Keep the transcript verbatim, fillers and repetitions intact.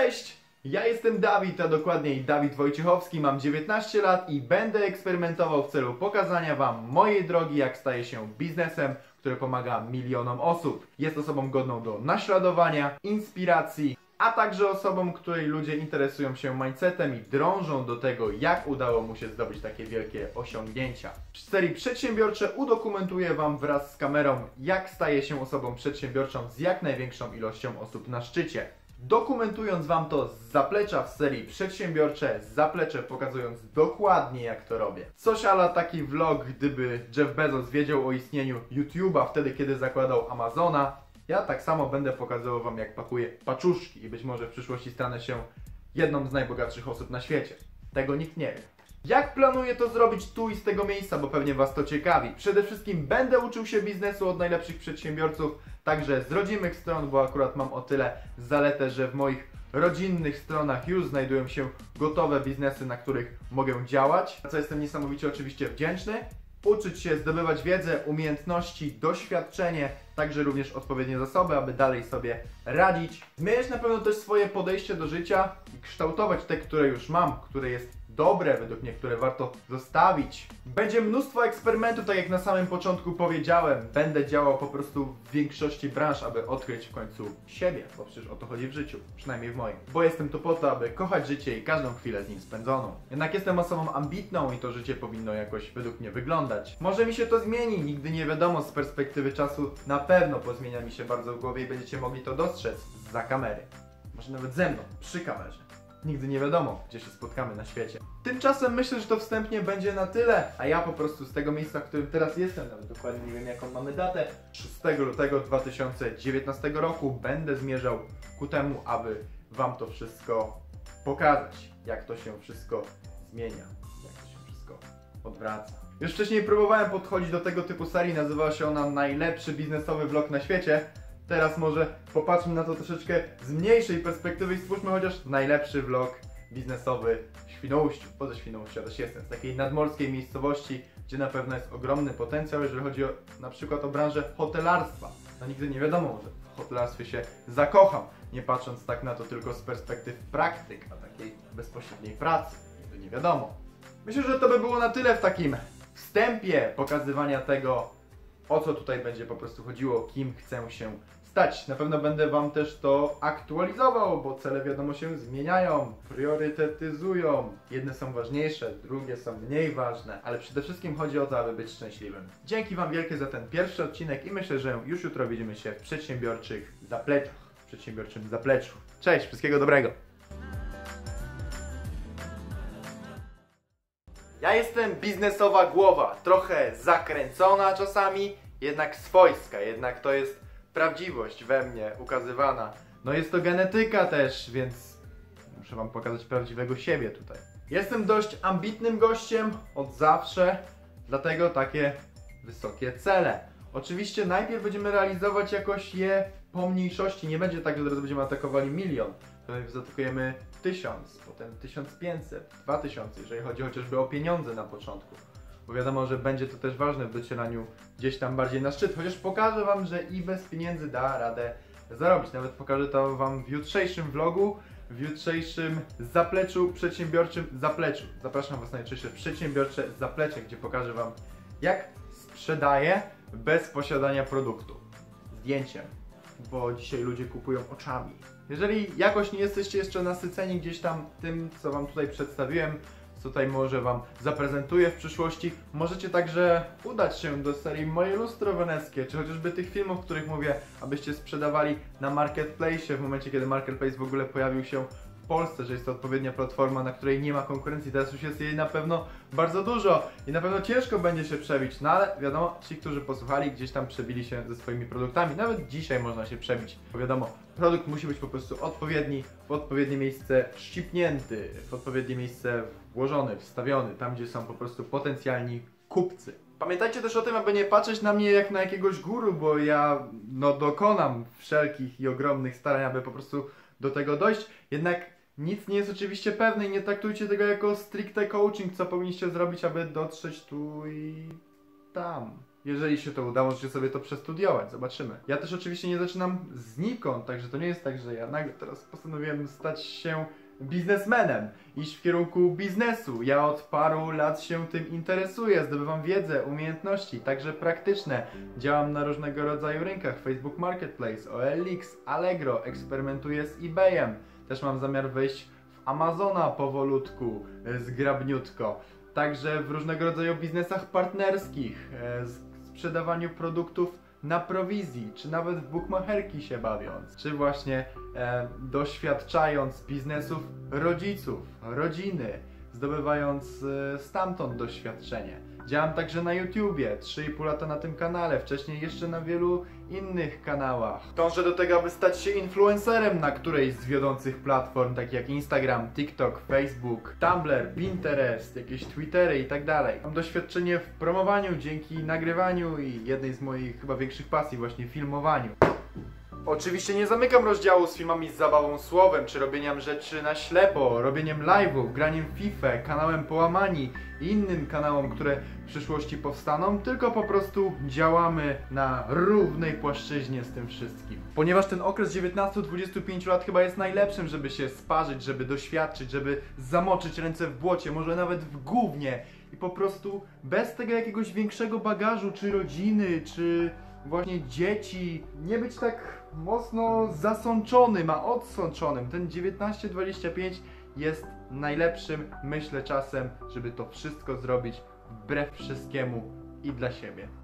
Cześć! Ja jestem Dawid, a dokładniej Dawid Wojciechowski, mam dziewiętnaście lat i będę eksperymentował w celu pokazania Wam mojej drogi, jak staje się biznesem, który pomaga milionom osób. Jest osobą godną do naśladowania, inspiracji, a także osobą, której ludzie interesują się mindsetem i drążą do tego, jak udało mu się zdobyć takie wielkie osiągnięcia. W serii Przedsiębiorcze udokumentuję Wam wraz z kamerą, jak staje się osobą przedsiębiorczą z jak największą ilością osób na szczycie. Dokumentując Wam to z zaplecza w serii Przedsiębiorcze, z zaplecze pokazując dokładnie, jak to robię. Coś ala taki vlog, gdyby Jeff Bezos wiedział o istnieniu YouTube'a wtedy, kiedy zakładał Amazona. Ja tak samo będę pokazywał Wam, jak pakuję paczuszki i być może w przyszłości stanę się jedną z najbogatszych osób na świecie. Tego nikt nie wie. Jak planuję to zrobić tu i z tego miejsca, bo pewnie Was to ciekawi? Przede wszystkim będę uczył się biznesu od najlepszych przedsiębiorców, także z rodzimych stron, bo akurat mam o tyle zaletę, że w moich rodzinnych stronach już znajdują się gotowe biznesy, na których mogę działać, za co jestem niesamowicie oczywiście wdzięczny. Uczyć się, zdobywać wiedzę, umiejętności, doświadczenie, także również odpowiednie zasoby, aby dalej sobie radzić. Zmieniać na pewno też swoje podejście do życia i kształtować te, które już mam, które jest dobre, według mnie, które warto zostawić. Będzie mnóstwo eksperymentów, tak jak na samym początku powiedziałem. Będę działał po prostu w większości branż, aby odkryć w końcu siebie, bo przecież o to chodzi w życiu, przynajmniej w moim. Bo jestem tu po to, aby kochać życie i każdą chwilę z nim spędzoną. Jednak jestem osobą ambitną i to życie powinno jakoś według mnie wyglądać. Może mi się to zmieni, nigdy nie wiadomo, z perspektywy czasu na pewno pozmienia mi się bardzo w głowie i będziecie mogli to dostrzec zza kamery. Może nawet ze mną, przy kamerze. Nigdy nie wiadomo, gdzie się spotkamy na świecie. Tymczasem myślę, że to wstępnie będzie na tyle, a ja po prostu z tego miejsca, w którym teraz jestem, nawet dokładnie nie wiem, jaką mamy datę, szóstego lutego dwa tysiące dziewiętnastego roku będę zmierzał ku temu, aby Wam to wszystko pokazać, jak to się wszystko zmienia, jak to się wszystko odwraca. Już wcześniej próbowałem podchodzić do tego typu serii, nazywała się ona Najlepszy biznesowy vlog na świecie. Teraz może popatrzmy na to troszeczkę z mniejszej perspektywy i stwórzmy chociaż najlepszy vlog biznesowy w Świnoujściu. Poza Świnoujściu ja też jestem, z takiej nadmorskiej miejscowości, gdzie na pewno jest ogromny potencjał, jeżeli chodzi o, na przykład o branżę hotelarstwa. No nigdy nie wiadomo, może w hotelarstwie się zakocham, nie patrząc tak na to tylko z perspektyw praktyk, a takiej bezpośredniej pracy. Nigdy nie wiadomo. Myślę, że to by było na tyle w takim wstępie pokazywania tego, o co tutaj będzie po prostu chodziło, kim chcę się stać. Na pewno będę Wam też to aktualizował, bo cele wiadomo się zmieniają, priorytetyzują. Jedne są ważniejsze, drugie są mniej ważne, ale przede wszystkim chodzi o to, aby być szczęśliwym. Dzięki Wam wielkie za ten pierwszy odcinek i myślę, że już jutro widzimy się w przedsiębiorczych zapleczach, w przedsiębiorczym zapleczu. Cześć, wszystkiego dobrego! Ja jestem biznesowa głowa, trochę zakręcona czasami, jednak swojska, jednak to jest prawdziwość we mnie ukazywana. No jest to genetyka też, więc muszę Wam pokazać prawdziwego siebie tutaj. Jestem dość ambitnym gościem od zawsze, dlatego takie wysokie cele. Oczywiście najpierw będziemy realizować jakoś je po mniejszości, nie będzie tak, że teraz będziemy atakowali milion. Najpierw zaatakujemy tysiąc, potem tysiąc pięćset, dwa tysiące, jeżeli chodzi chociażby o pieniądze na początku. Bo wiadomo, że będzie to też ważne w docieraniu gdzieś tam bardziej na szczyt, chociaż pokażę Wam, że i bez pieniędzy da radę zarobić. Nawet pokażę to Wam w jutrzejszym vlogu, w jutrzejszym zapleczu, przedsiębiorczym zapleczu. Zapraszam Was na jutrzejsze przedsiębiorcze zaplecze, gdzie pokażę Wam, jak sprzedaję bez posiadania produktu. Zdjęciem, bo dzisiaj ludzie kupują oczami. Jeżeli jakoś nie jesteście jeszcze nasyceni gdzieś tam tym, co Wam tutaj przedstawiłem, co tutaj może Wam zaprezentuję w przyszłości, możecie także udać się do serii Moje lustro weneckie, czy chociażby tych filmów, w których mówię, abyście sprzedawali na Marketplace w momencie, kiedy Marketplace w ogóle pojawił się w Polsce, że jest to odpowiednia platforma, na której nie ma konkurencji. Teraz już jest jej na pewno bardzo dużo i na pewno ciężko będzie się przebić, no ale wiadomo, ci, którzy posłuchali, gdzieś tam przebili się ze swoimi produktami. Nawet dzisiaj można się przebić, bo wiadomo, produkt musi być po prostu odpowiedni, w odpowiednie miejsce wszcipnięty, w odpowiednie miejsce włożony, wstawiony, tam gdzie są po prostu potencjalni kupcy. Pamiętajcie też o tym, aby nie patrzeć na mnie jak na jakiegoś guru, bo ja no dokonam wszelkich i ogromnych starań, aby po prostu do tego dojść, jednak nic nie jest oczywiście pewne i nie traktujcie tego jako stricte coaching, co powinniście zrobić, aby dotrzeć tu i tam. Jeżeli się to uda, możecie sobie to przestudiować, zobaczymy. Ja też oczywiście nie zaczynam znikąd, także to nie jest tak, że ja nagle teraz postanowiłem stać się biznesmenem, iść w kierunku biznesu. Ja od paru lat się tym interesuję, zdobywam wiedzę, umiejętności, także praktyczne. Działam na różnego rodzaju rynkach, Facebook Marketplace, O L X, Allegro, eksperymentuję z eBayem. Też mam zamiar wejść w Amazona powolutku, zgrabniutko. Także w różnego rodzaju biznesach partnerskich, sprzedawaniu produktów na prowizji, czy nawet w bukmacherki się bawiąc, czy właśnie e, doświadczając biznesów rodziców, rodziny, zdobywając e, stamtąd doświadczenie. Działam także na YouTubie, trzy i pół lata na tym kanale, wcześniej jeszcze na wielu innych kanałach. Dążę do tego, aby stać się influencerem na którejś z wiodących platform, takich jak Instagram, TikTok, Facebook, Tumblr, Pinterest, jakieś Twittery i tak dalej. Mam doświadczenie w promowaniu dzięki nagrywaniu i jednej z moich chyba większych pasji, właśnie filmowaniu. Oczywiście nie zamykam rozdziału z filmami z zabawą słowem, czy robieniem rzeczy na ślepo, robieniem live'ów, graniem w FIFA, kanałem Połamani i innym kanałom, które w przyszłości powstaną, tylko po prostu działamy na równej płaszczyźnie z tym wszystkim. Ponieważ ten okres dziewiętnastu do dwudziestu pięciu lat chyba jest najlepszym, żeby się sparzyć, żeby doświadczyć, żeby zamoczyć ręce w błocie, może nawet w gównie i po prostu bez tego jakiegoś większego bagażu, czy rodziny, czy właśnie dzieci, nie być tak mocno zasączonym, a odsączonym. Ten dziewiętnaście dwadzieścia pięć jest najlepszym, myślę, czasem, żeby to wszystko zrobić wbrew wszystkiemu i dla siebie.